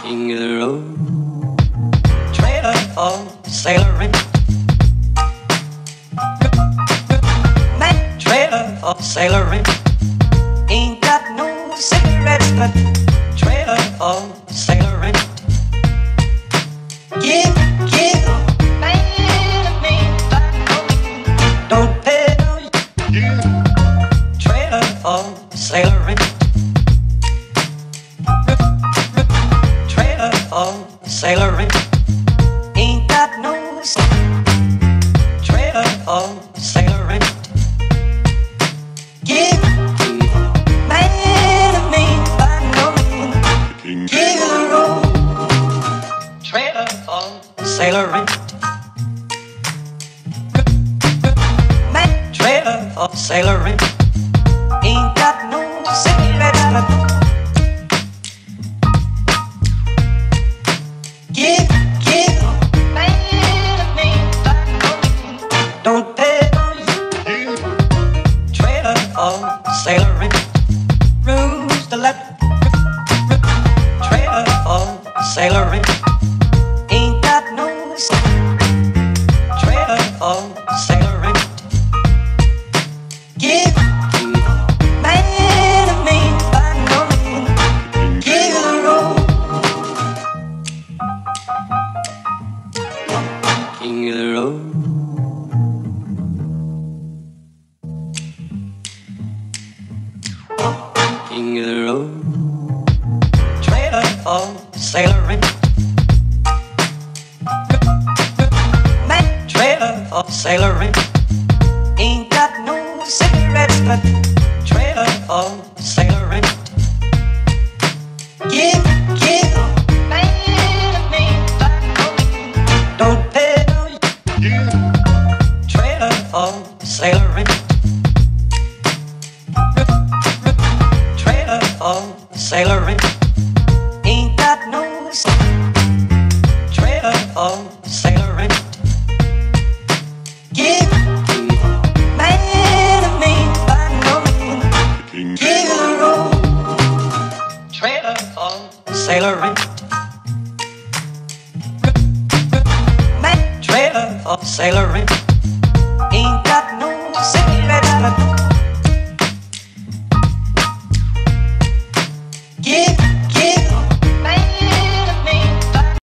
King of the road, trailer for sailoring, man, trailer for sailoring. Ain't got no cigarettes, but trailer for sailoring. Give, man, me, don't pay no. Trailer for sailoring. Trailer for sailoring. Ain't got no trailer for sailoring. Give, man, me, by no means. Give the road. Trailer for sailoring. Man, trailer for sailoring. Ain't got no cigarettes, but give, man, me, don't pay no you. Trailer for sailoring. Rooms to let. Trailer for sailoring. Ain't got no trailer for sailoring. Give, man, me, by no means. Give the road. King of the road, king of the road, trailer for sailoring, man, trailer for sailoring. Ain't got no cigarettes, but trailer for sailoring. Give, man, me, don't pay no. Trailer for sailoring. Trailer for sailoring. Ain't got no trailer for sailoring. Give, man, me, by no means. Give the road. Trailer for sailoring. Man, trailer for sailoring. Ain't got no cigarettes, but